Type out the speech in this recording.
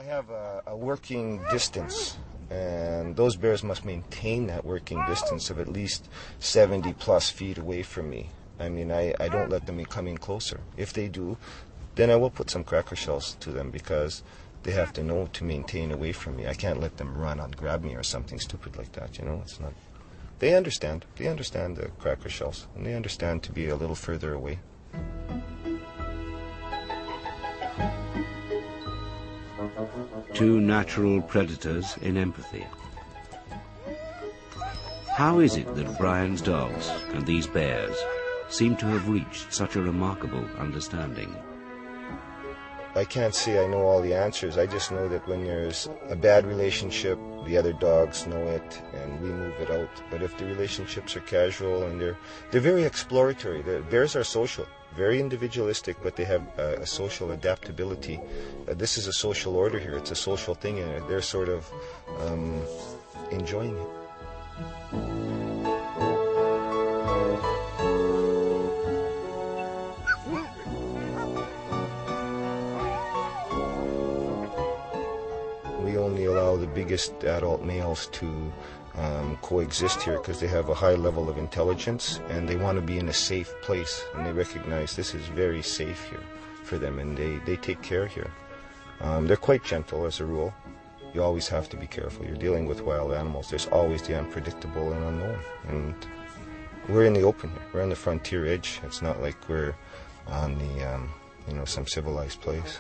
have a working distance, and those bears must maintain that working distance of at least 70 plus feet away from me. I mean, I don't let them come in closer. If they do, then I will put some cracker shells to them, because they have to know to maintain away from me. I can't let them run and grab me or something stupid like that, you know. It's not. They understand the cracker shells, and they understand to be a little further away. Two natural predators in empathy. How is it that Brian's dogs and these bears seem to have reached such a remarkable understanding? I can't say I know all the answers. I just know that when there's a bad relationship, the other dogs know it, and we move it out. But if the relationships are casual and they're very exploratory, the bears are social, very individualistic, but they have a social adaptability. This is a social order here. It's a social thing, and they're sort of enjoying it. We only allow the biggest adult males to coexist here because they have a high level of intelligence, and they want to be in a safe place, and they recognize this is very safe here for them, and they take care here. They're quite gentle as a rule. You always have to be careful. You're dealing with wild animals. There's always the unpredictable and unknown, and we're in the open here. We're on the frontier edge. It's not like we're on the some civilized place.